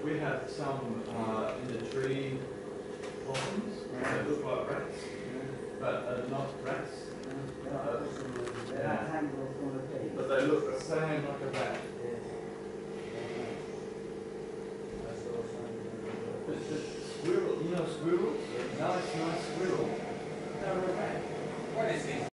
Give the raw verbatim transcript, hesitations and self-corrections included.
we have some uh, in the tree possums that look like rats, but are not rats. They're tangles on the page. But they look the same like a rat. But the squirrel, you know squirrels? Nice, nice squirrel. They're a rat. What is this?